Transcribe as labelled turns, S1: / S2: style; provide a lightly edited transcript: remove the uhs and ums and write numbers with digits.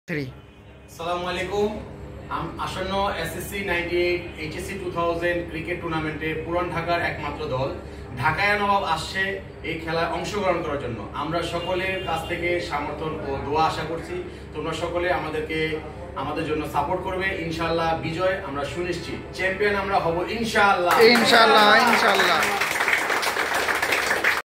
S1: আসসালামু আলাইকুম। আসন্ন এসএসসি 98 এইচএসসি 2000 ক্রিকেট টুর্নামেন্টে পুরান ঢাকার একমাত্র দল ঢাকায় নবাব আসছে এই খেলায় অংশগ্রহণ করার জন্য। আমরা সকলের কাছ থেকে সমর্থন ও দোয়া আশা করছি। তোমরা সকলে আমাদের জন্য সাপোর্ট করবে। ইনশাআল্লাহ বিজয় আমরা সুনিশ্চিত, চ্যাম্পিয়ন আমরা হব ইনশাআল্লাহ।